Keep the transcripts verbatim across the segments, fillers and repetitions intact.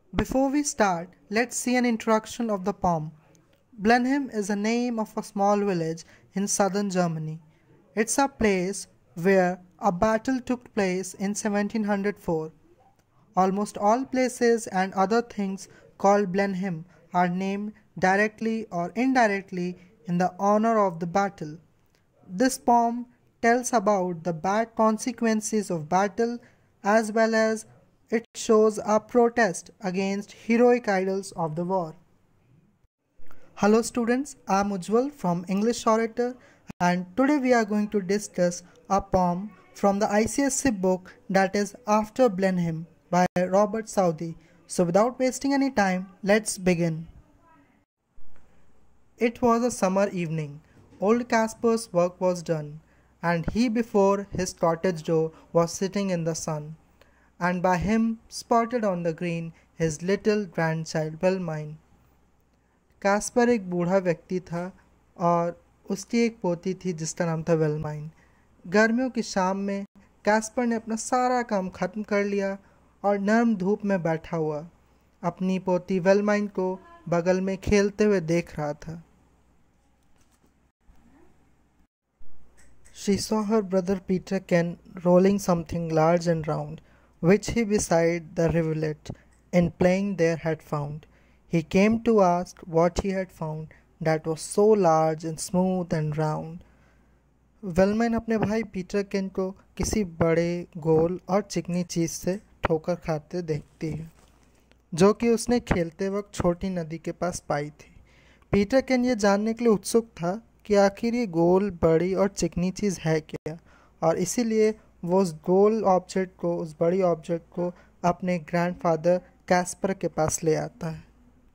Before we start, let's see an introduction of the poem. Blenheim is the name of a small village in southern Germany. It's a place where a battle took place in seventeen oh four. Almost all places and other things called Blenheim are named directly or indirectly in the honor of the battle. This poem tells about the bad consequences of battle as well as it shows a protest against heroic idols of the war. Hello students, I am Ujjwal from English Orator and today we are going to discuss a poem from the I C S E book that is After Blenheim by Robert Southey. So without wasting any time, let's begin. It was a summer evening. Old Caspar's work was done, and he before his cottage door was sitting in the sun, and by him spotted on the green his little grandchild Wilmine. Kaspar एक बूढ़ा व्यक्ति था और उसकी एक पोती थी जिसका नाम था वेलमाइन। गर्मियों की शाम में कास्पर ने अपना सारा काम खत्म कर लिया और नर्म धूप में बैठा हुआ अपनी पोती वेलमाइन को बगल में खेलते हुए देख रहा था। She saw her brother Peter Ken rolling something large and round, which he beside the rivulet in playing there had found. He came to ask what he had found that was so large and smooth and round. वेलमैन अपने भाई Peter केन को किसी बड़े गोल और चिकनी चीज़ से ठोकर खाते देखती है जो कि उसने खेलते वक्त छोटी नदी के पास पाई थी। पीटर केन ये जानने के लिए उत्सुक था कि आखिर ये गोल बड़ी और चिकनी चीज़ है क्या, और इसीलिए वो उस गोल ऑब्जेक्ट को उस बड़ी ऑब्जेक्ट को अपने ग्रैंडफादर कैस्पर के पास ले आता है।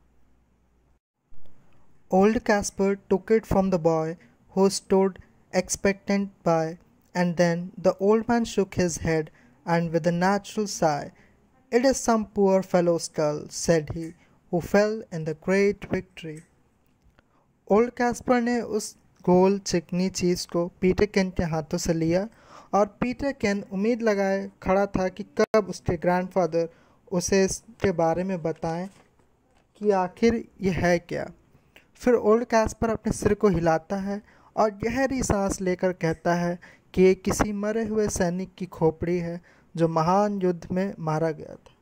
Old Caspar took it from the boy who stood expectant by, and then the old man shook his head and with a natural sigh, "It is some poor fellow's skull," said he, "who fell in the great victory." Old Kaspar ने उस गोल चिकनी चीज़ को Peter केन के हाथों से लिया और Peter केन उम्मीद लगाए खड़ा था कि कब उसके ग्रैंडफादर उसे इसके बारे में बताएं कि आखिर यह है क्या। फिर ओल्ड कैस्पर अपने सिर को हिलाता है और गहरी सांस लेकर कहता है कि ये किसी मरे हुए सैनिक की खोपड़ी है जो महान युद्ध में मारा गया था।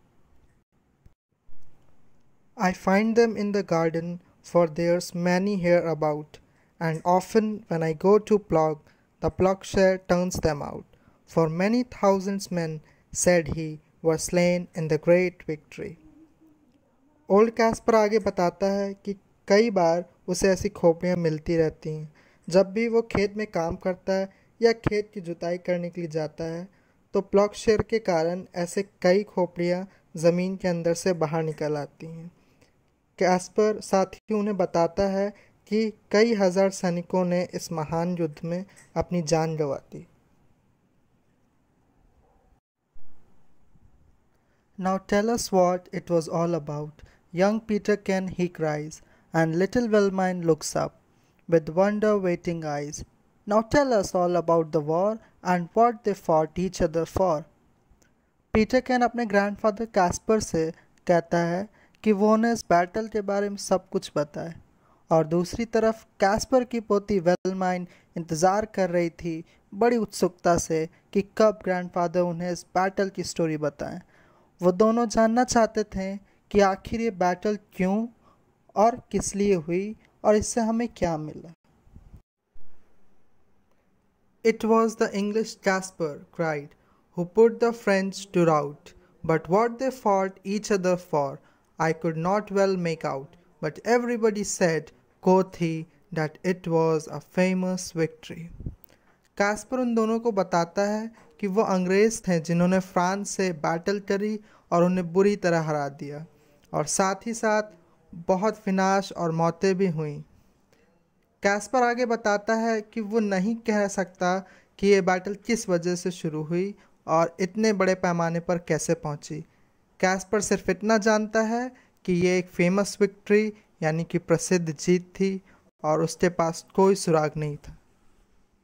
I find them in the garden, for there's many here about, and often when I go to plug, the plugshare turns them out. For many thousands men, said he, were slain in the great victory. Old Kaspar आगे बताता है कि कई बार उसे ऐसी खोपड़ियाँ मिलती रहती हैं जब भी वो खेत में काम करता है या खेत की जुताई करने के लिए जाता है, तो प्लॉगशेयर के कारण ऐसे कई खोपड़ियाँ ज़मीन के अंदर से बाहर निकल आती हैं। कैस्पर साथ ही उन्हें बताता है कि कई हजार सैनिकों ने इस महान युद्ध में अपनी जान गंवा दी। Now tell us what it was all about. Young Peter Ken, he cries, and little Wilmine looks up with wonder waiting eyes. Now tell us all about the war and what they fought each other for. Peterkin अपने grandfather Caspar से कहता है कि वो उन्हें इस battle के बारे में सब कुछ बताए, और दूसरी तरफ कैस्पर की पोती वेलमाइन इंतज़ार कर रही थी बड़ी उत्सुकता से कि कब ग्रैंडफादर उन्हें इस बैटल की स्टोरी बताएं। वो दोनों जानना चाहते थे कि आखिर ये बैटल क्यों और किस लिए हुई और इससे हमें क्या मिला। It was the English Caspar cried, who put the French to rout, but what they fought each other for I could not well make out, but everybody said, quoth he, that it was a famous victory. Kaspar उन दोनों को बताता है कि वो अंग्रेज़ थे जिन्होंने फ्रांस से बैटल करी और उन्हें बुरी तरह हरा दिया, और साथ ही साथ बहुत विनाश और मौतें भी हुईं। कैस्पर आगे बताता है कि वो नहीं कह सकता कि ये बैटल किस वजह से शुरू हुई और इतने बड़े पैमाने पर कैसे पहुंची। कैस्पर सिर्फ इतना जानता है कि ये एक फेमस विक्ट्री यानी कि प्रसिद्ध जीत थी और उसके पास कोई सुराग नहीं था।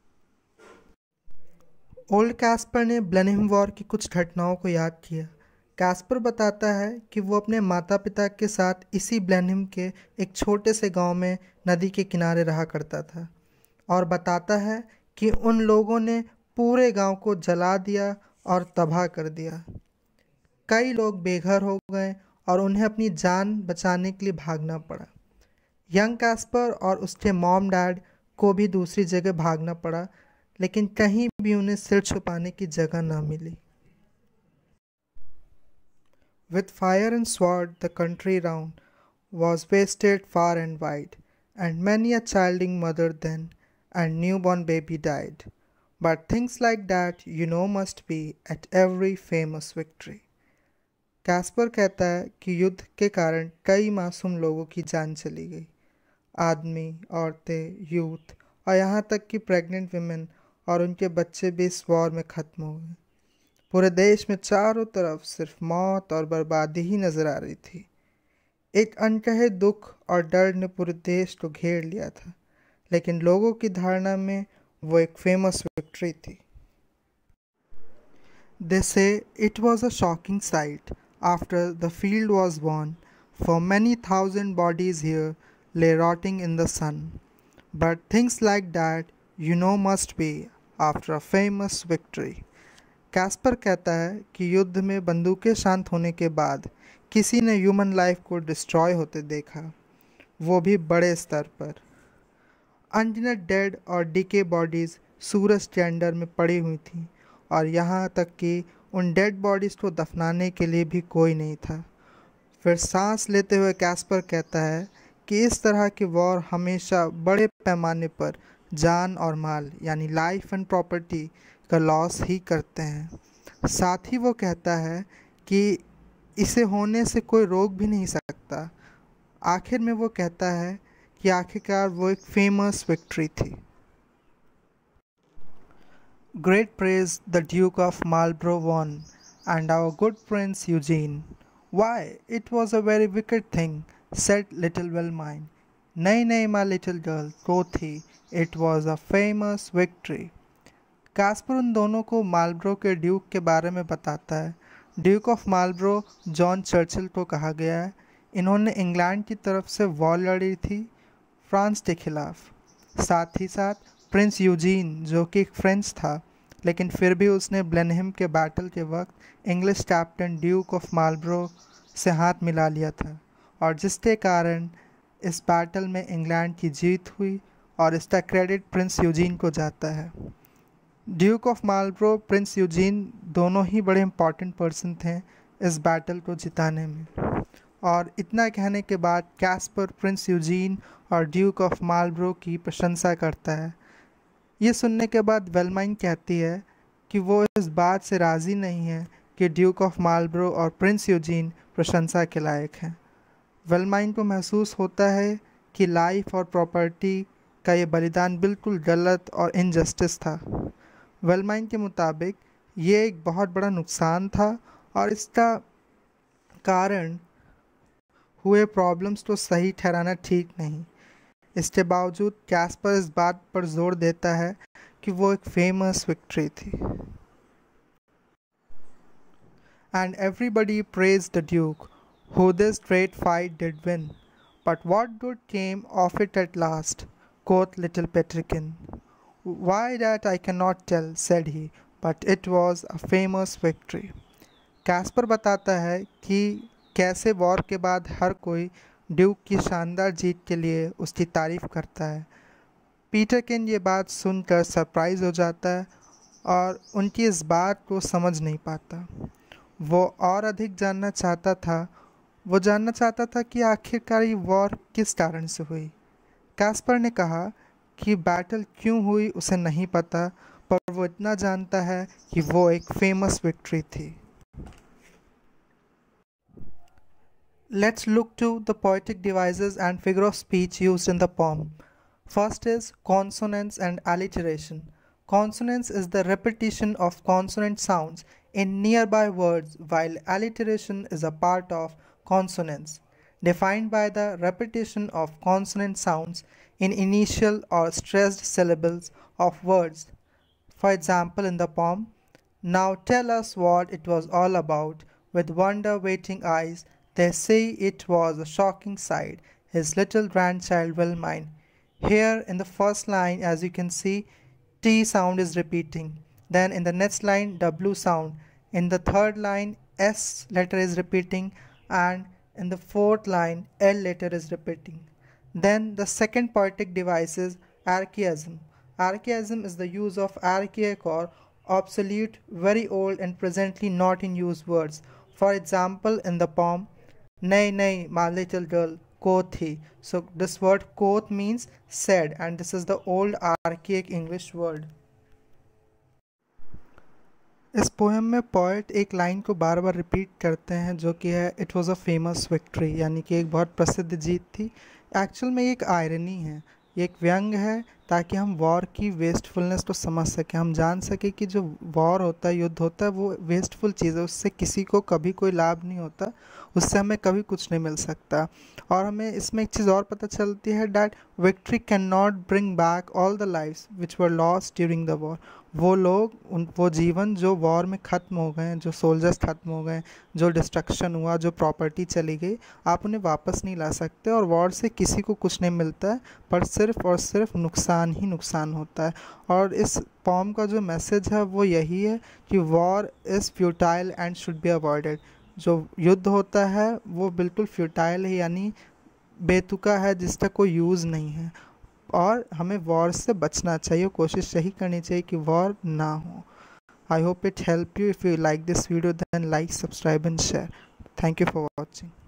ओल्ड कैस्पर ने ब्लेनहिम वॉर की कुछ घटनाओं को याद किया कैस्पर बताता है कि वो अपने माता पिता के साथ इसी ब्लेनहिम के एक छोटे से गांव में नदी के किनारे रहा करता था और बताता है कि उन लोगों ने पूरे गांव को जला दिया और तबाह कर दिया। कई लोग बेघर हो गए और उन्हें अपनी जान बचाने के लिए भागना पड़ा। यंग कैस्पर और उसके मॉम डैड को भी दूसरी जगह भागना पड़ा, लेकिन कहीं भी उन्हें सिर छुपाने की जगह न मिली। With fire and sword the country round was wasted far and wide, and many a childing mother then and newborn baby died. But things like that you know must be at every famous victory. Kaspar कहता है कि युद्ध के कारण कई मासूम लोगों की जान चली गई। आदमी, औरतें, यूथ और यहाँ तक कि प्रेग्नेंट विमेन और उनके बच्चे भी इस वॉर में ख़त्म हो गए। पूरे देश में चारों तरफ सिर्फ मौत और बर्बादी ही नज़र आ रही थी। एक अनकहे दुख और डर ने पूरे देश को घेर लिया था, लेकिन लोगों की धारणा में वो एक फेमस विक्ट्री थी। They say it was a shocking sight after the field was won, for many thousand bodies here lay rotting in the sun. But things like that you know must be after a famous victory. Kaspar कहता है कि युद्ध में बंदूकें शांत होने के बाद किसी ने ह्यूमन लाइफ को डिस्ट्रॉय होते देखा, वो भी बड़े स्तर पर। अनगिनत डेड और डीके बॉडीज़ सूरज के अंडर में पड़ी हुई थीं और यहाँ तक कि उन डेड बॉडीज़ को दफनाने के लिए भी कोई नहीं था। फिर सांस लेते हुए कैस्पर कहता है कि इस तरह के वॉर हमेशा बड़े पैमाने पर जान और माल यानी लाइफ एंड प्रॉपर्टी का लॉस ही करते हैं। साथ ही वो कहता है कि इसे होने से कोई रोक भी नहीं सकता। आखिर में वो कहता है कि आखिरकार वो एक फेमस विक्ट्री थी। Great praise the Duke of Marlborough won, and our good Prince Eugene. Why, it was a very wicked thing, said little Wilmine. Nay, nay, my little girl, quoth he, it was a famous victory. Kaspar उन दोनों को मार्लबरो के Duke के बारे में बताता है। Duke of Marlborough John Churchill को कहा गया है। इन्होंने इंग्लैंड की तरफ से वॉर लड़ी थी फ्रांस के खिलाफ। साथ ही साथ प्रिंस यूजीन जो कि एक फ्रेंच था, लेकिन फिर भी उसने ब्लेनहिम के बैटल के वक्त English captain Duke of Marlborough से हाथ मिला लिया था और जिसके कारण इस बैटल में इंग्लैंड की जीत हुई और इसका क्रेडिट प्रिंस यूजीन को जाता है। Duke of Marlborough, prince Eugene दोनों ही बड़े इम्पॉर्टेंट पर्सन थे इस बैटल को जिताने में। और इतना कहने के बाद कैस्पर प्रिंस यूजीन और ड्यूक ऑफ मार्लबरो की प्रशंसा करता है। ये सुनने के बाद वेलमाइन कहती है कि वो इस बात से राज़ी नहीं है कि ड्यूक ऑफ मार्लबरो और प्रिंस यूजीन प्रशंसा के लायक हैं। वेलमाइन को महसूस होता है कि लाइफ और प्रॉपर्टी का ये बलिदान बिल्कुल गलत और इनजस्टिस था। वेलमाइन के मुताबिक ये एक बहुत बड़ा नुकसान था और इसका कारण हुए प्रॉब्लम्स को सही ठहराना ठीक नहीं। इसके बावजूद कैस्पर इस बात पर जोर देता है कि वो एक फेमस विक्ट्री थी। And everybody praise the duke who this great fight did win. But what good came of it at last? Quoth little Petrikin. Why, that I cannot tell, said he, but it was a famous victory. Kaspar बताता है कि कैसे war के बाद हर कोई Duke की शानदार जीत के लिए उसकी तारीफ़ करता है। पीटरकिन ये बात सुनकर सरप्राइज़ हो जाता है और उनकी इस बात को समझ नहीं पाता। वो और अधिक जानना चाहता था वो जानना चाहता था कि आखिरकार ये वॉर किस कारण से हुई। कैस्पर ने कहा कि बैटल क्यों हुई उसे नहीं पता, पर वो इतना जानता है कि वो एक फेमस विक्ट्री थी। Let's look to the poetic devices and figure of speech used in the poem. First is consonance and alliteration. Consonance is the repetition of consonant sounds in nearby words, while alliteration is a part of consonance, defined by the repetition of consonant sounds in initial or stressed syllables of words. For example, in the poem, "Now tell us what it was all about," with wonder-waiting eyes. They say it was a shocking sight. His little grandchild will mind. Here in the first line, as you can see, T sound is repeating. Then in the next line, W sound. In the third line, S letter is repeating, and in the fourth line, L letter is repeating. Then the second poetic device is archaism. Archaism is the use of archaic or obsolete, very old and presently not in use words. For example, in the poem, Nay, nay, my little girl, quoth he. So this word quoth means said, and this is the old archaic English word. इस poem में poet एक line को बार बार repeat करते हैं जो कि है it was a famous victory, यानी कि एक बहुत प्रसिद्ध जीत थी। एक्चुअल में एक आयरनी है, ये एक व्यंग है, ताकि हम वॉर की वेस्टफुलनेस को समझ सकें, हम जान सकें कि जो वॉर होता है, युद्ध होता है, वो वेस्टफुल चीज़ है, उससे किसी को कभी कोई लाभ नहीं होता, उससे हमें कभी कुछ नहीं मिल सकता। और हमें इसमें एक चीज़ और पता चलती है that victory can not bring back all the lives which were lost during the war. वो लोग उन वो जीवन जो वॉर में ख़त्म हो गए, जो सोल्जर्स ख़त्म हो गए, जो डिस्ट्रक्शन हुआ, जो प्रॉपर्टी चली गई, आप उन्हें वापस नहीं ला सकते। और वॉर से किसी को कुछ नहीं मिलता है, पर सिर्फ और सिर्फ नुकसान ही नुकसान होता है। और इस पोम का जो मैसेज है वो यही है कि war is futile and should be avoided. जो युद्ध होता है वो बिल्कुल फ्यूटाइल है, यानी बेतुका है, जिसका कोई यूज़ नहीं है, और हमें वॉर से बचना चाहिए, कोशिश यही करनी चाहिए कि वॉर ना हो। I hope it help you. If you like this video then like, subscribe and share. Thank you for watching.